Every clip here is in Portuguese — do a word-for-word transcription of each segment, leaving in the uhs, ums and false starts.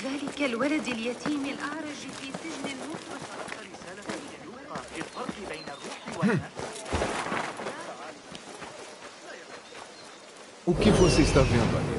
ذلك الولد اليتيم الأعرج في سجن مفرط. رسالة للوقا في الفرق بين الروح والنفس. O que você está vendo ali?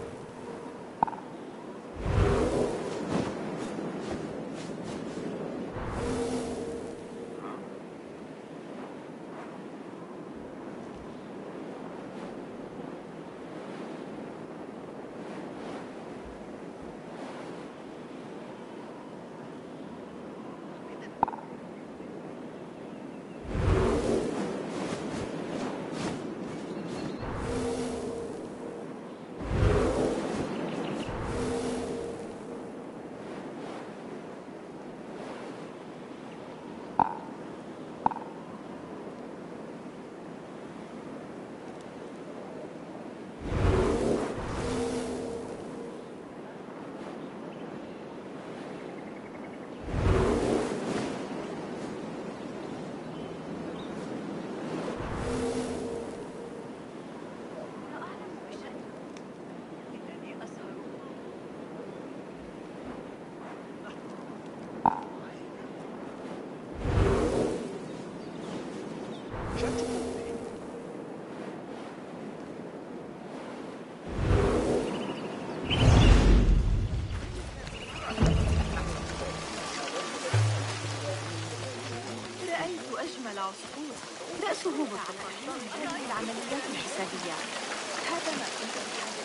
العصفور رأسه متقطع للعمليات الحسابية. هذا ما كنت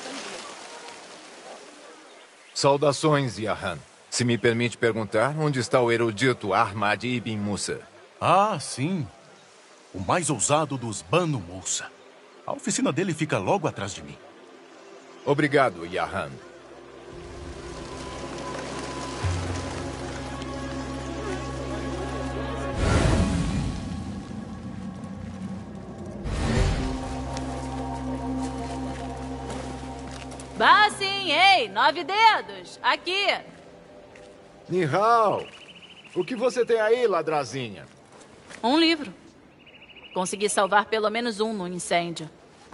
Saudações, Yahan. Se me permite perguntar, onde está o erudito Ahmad Ibn Musa? Ah, sim. O mais ousado dos Banu Musa. A oficina dele fica logo atrás de mim. Obrigado, Yahan. Bah, sim, ei, nove dedos, aqui. Nihal, o que você tem aí, ladrazinha? Um livro. Consegui salvar pelo menos um no incêndio.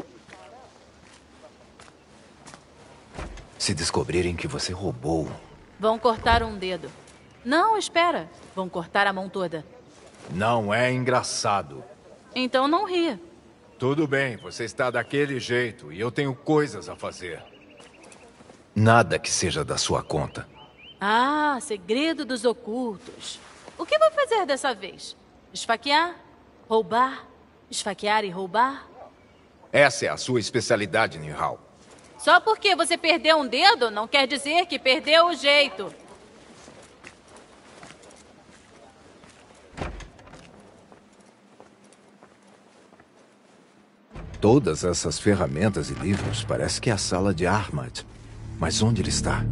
Se descobrirem que você roubou... Vão cortar um dedo. Não, espera. Vão cortar a mão toda. Não é engraçado. Então não ria. Tudo bem, você está daquele jeito e eu tenho coisas a fazer. Nada que seja da sua conta. Ah, segredo dos ocultos. O que vai fazer dessa vez? Esfaquear? Roubar? Esfaquear e roubar? Essa é a sua especialidade, Nihal. Só porque você perdeu um dedo, não quer dizer que perdeu o jeito. Todas essas ferramentas e livros parece que é a sala de Ahmad. Mas onde ele está?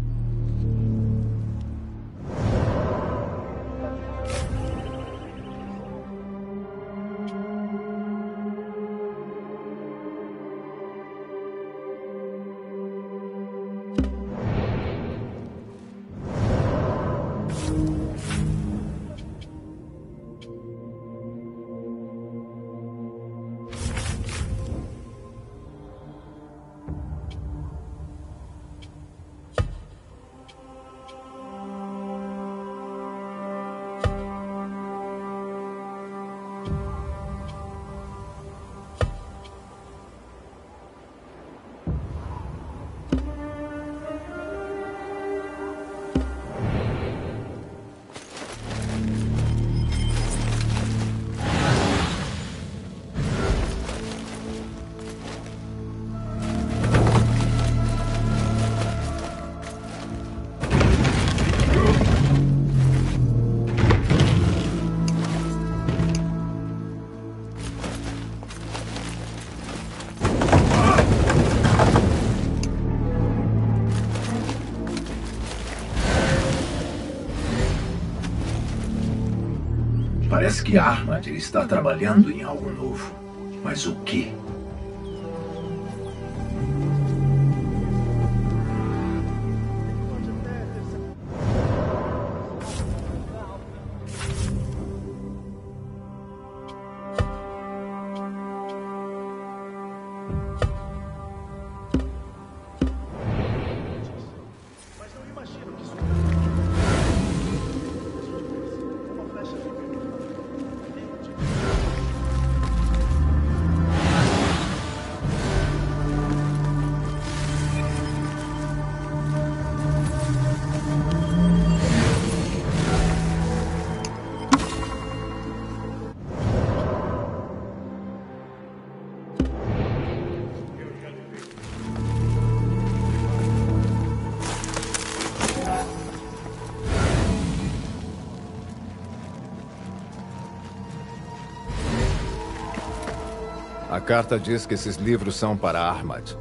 Parece que Ahmad está trabalhando em algo novo. Mas o quê? Mas não imagino A carta diz que esses livros são para Ahmad.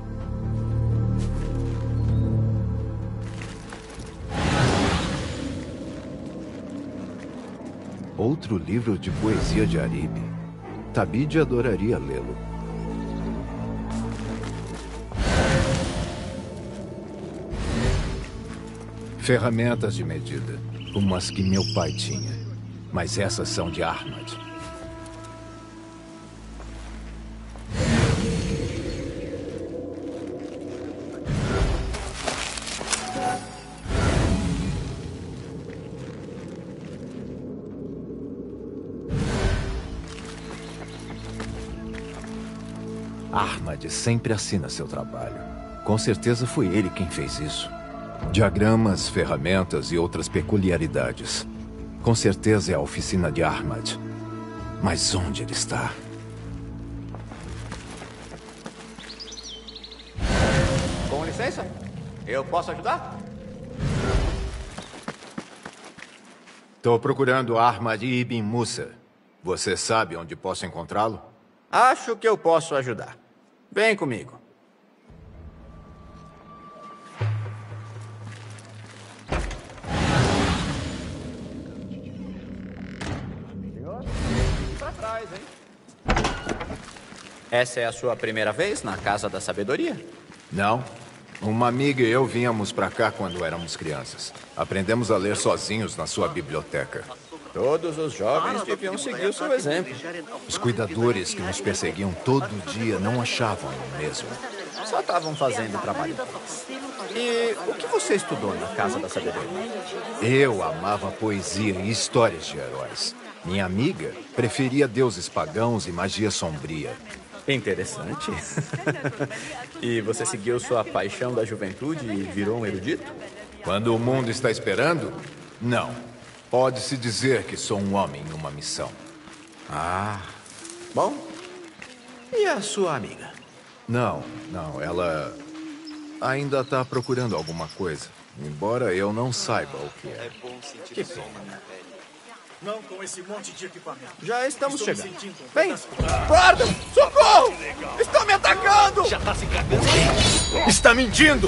Outro livro de poesia de Arib. Tabid adoraria lê-lo. Ferramentas de medida, como as que meu pai tinha. Mas essas são de Ahmad. Ahmad sempre assina seu trabalho. Com certeza foi ele quem fez isso. Diagramas, ferramentas e outras peculiaridades. Com certeza é a oficina de Ahmad. Mas onde ele está? Com licença, eu posso ajudar? Estou procurando Ahmad Ibn Musa. Você sabe onde posso encontrá-lo? Acho que eu posso ajudar. Vem comigo. Pra trás, hein? Essa é a sua primeira vez na Casa da Sabedoria? Não. Uma amiga e eu vínhamos para cá quando éramos crianças. Aprendemos a ler sozinhos na sua biblioteca. Todos os jovens deviam seguir o seu exemplo. Os cuidadores que nos perseguiam todo dia não achavam o mesmo. Só estavam fazendo o trabalho deles. E o que você estudou na Casa da Sabedoria? Eu amava poesia e histórias de heróis. Minha amiga preferia deuses pagãos e magia sombria. Interessante. E você seguiu sua paixão da juventude e virou um erudito? Quando o mundo está esperando, não. Pode-se dizer que sou um homem numa missão. Ah, bom. E a sua amiga? Não, não, ela ainda está procurando alguma coisa. Embora eu não saiba o que é. Que pena. Não com esse monte de equipamento. Já estamos Estou me chegando. sentindo Vem! Guarda! Socorro! Estão me atacando! Já tá se cagando. Está mentindo!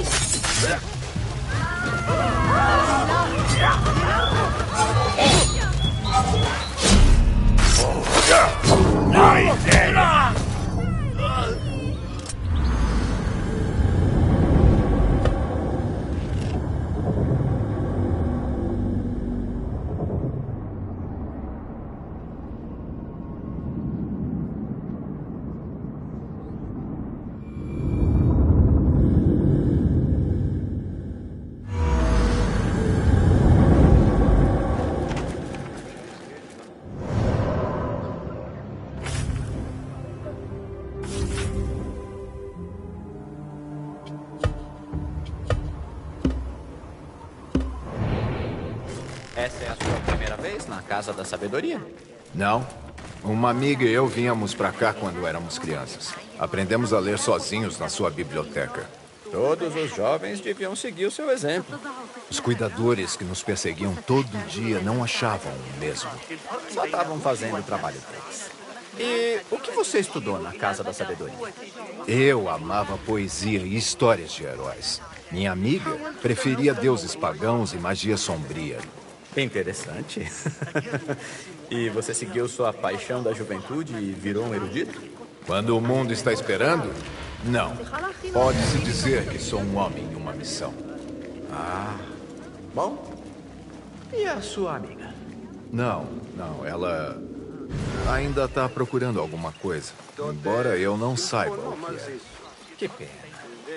Essa é a sua primeira vez na Casa da Sabedoria? Não. Uma amiga e eu vínhamos para cá quando éramos crianças. Aprendemos a ler sozinhos na sua biblioteca. Todos os jovens deviam seguir o seu exemplo. Os cuidadores que nos perseguiam todo dia não achavam o mesmo. Só estavam fazendo o trabalho deles. E o que você estudou na Casa da Sabedoria? Eu amava poesia e histórias de heróis. Minha amiga preferia deuses pagãos e magia sombria. Interessante. E você seguiu sua paixão da juventude e virou um erudito? Quando o mundo está esperando, não. Pode-se dizer que sou um homem em uma missão. Ah, bom. E a sua amiga? Não, não, ela ainda está procurando alguma coisa. Embora eu não saiba o que é. Que pena.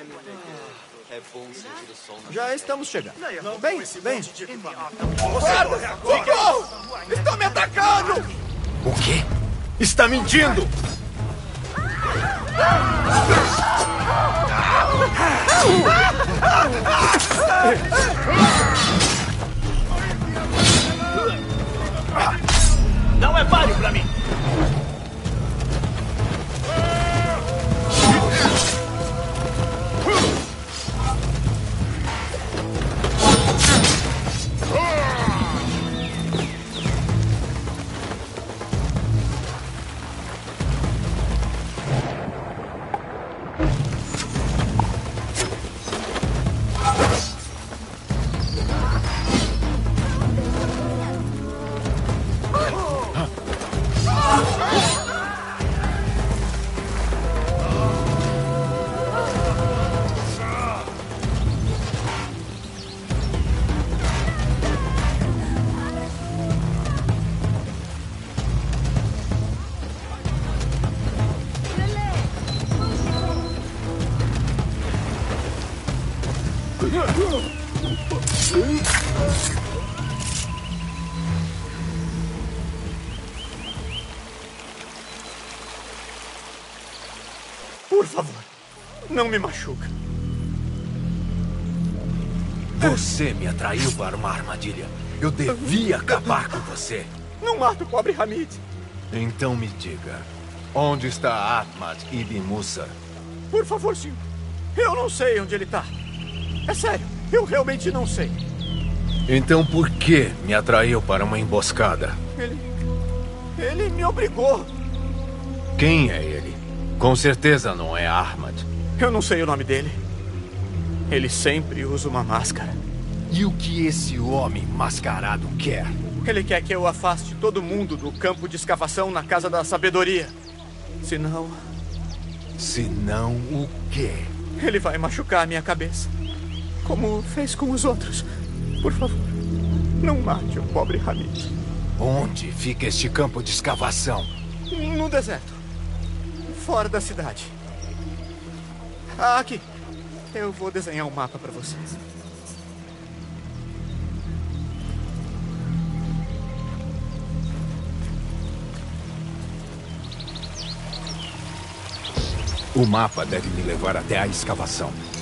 Já estamos chegando. Vem, vem. Guarda! Socorro! Estão me atacando! O quê? Está mentindo! Não é páreo pra mim! Por favor, não me machuca. Você me atraiu para uma armadilha. Eu devia acabar com você. Não mata o pobre Hamid. Então me diga, onde está Ahmad Ibn Musa? Por favor, senhor. Eu não sei onde ele está. É sério, eu realmente não sei. Então por que me atraiu para uma emboscada? Ele... Ele me obrigou. Quem é ele? Com certeza não é Ahmad. Eu não sei o nome dele. Ele sempre usa uma máscara. E o que esse homem mascarado quer? Ele quer que eu afaste todo mundo do campo de escavação na Casa da Sabedoria. Senão... Senão o quê? Ele vai machucar a minha cabeça. Como fez com os outros. Por favor, não mate o pobre Hamid. Onde fica este campo de escavação? No deserto. Fora da cidade. Ah, aqui. Eu vou desenhar um mapa para vocês. O mapa deve me levar até a escavação.